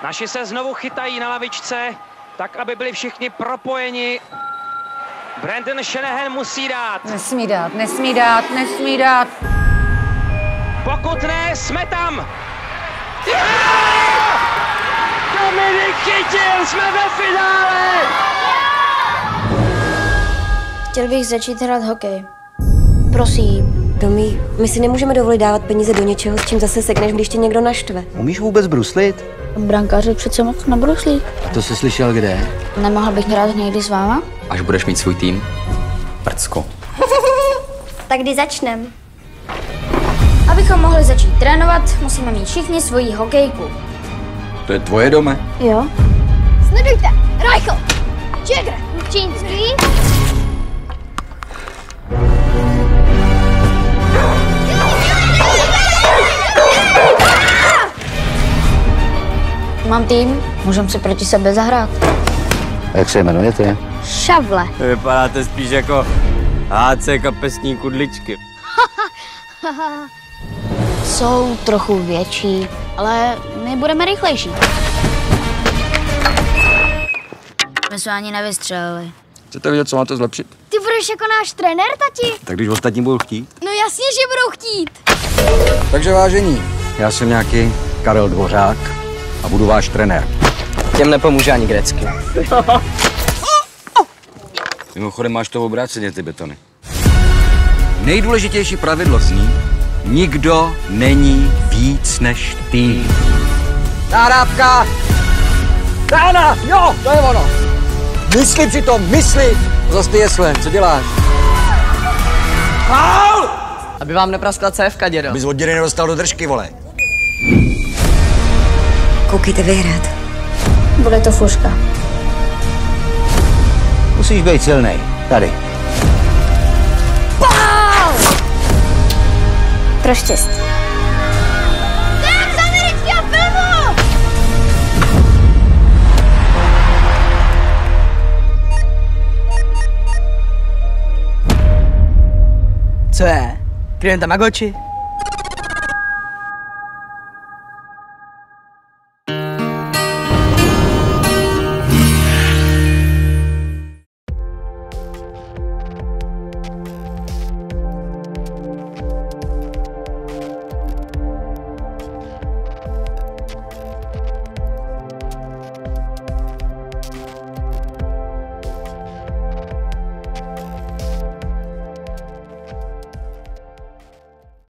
Naši se znovu chytají na lavičce, tak, aby byli všichni propojeni. Brandon Shanahan musí dát. Nesmí dát, nesmí dát, nesmí dát. Pokud ne, jsme tam. Dominik chytil, jsme ve finále. Chtěl bych začít hrát hokej. Prosím. Tomí, my si nemůžeme dovolit dávat peníze do něčeho, s čím zase sekneš, když tě někdo naštve. Umíš vůbec bruslit? Brankáři přece moc nebruslí. To jsi slyšel kde? Nemohl bych hrát někdy s váma? Až budeš mít svůj tým, prcko. Tak kdy začnem? Abychom mohli začít trénovat, musíme mít všichni svoji hokejku. To je tvoje dome? Jo. Sledujte! Reichel! Jagger! Čínský! Mám tým, můžeme si proti sebe zahrát. Jak se jmenujete? Šavle. Vypadáte spíš jako HC kapesní kudličky. Jsou trochu větší, ale my budeme rychlejší. My jsme ani nevystřelili. Chcete vidět, co máte zlepšit? Ty budeš jako náš trenér, tati? Tak když ostatní budou chtít. No jasně, že budou chtít. Takže vážení, já jsem nějaký Karel Dvořák a budu váš trenér. Těm nepomůže ani grecky. Mimochodem máš to obráceně, ty betony. Nejdůležitější pravidlo zní, nikdo není víc než ty. Nahrávka! Dána! Jo, to je ono! Mysli přitom, mysli! Zas ty jesle, co děláš? Faul! Aby vám nepraskla cévka, dědo. Abys od dědy nedostal do držky, vole. Koukejte vyhrát. Bude to fuška. Musíš být silnej. Tady. Pro štěstí. Tak z amerického filmu! Co je? Kryjem Tamagotchi?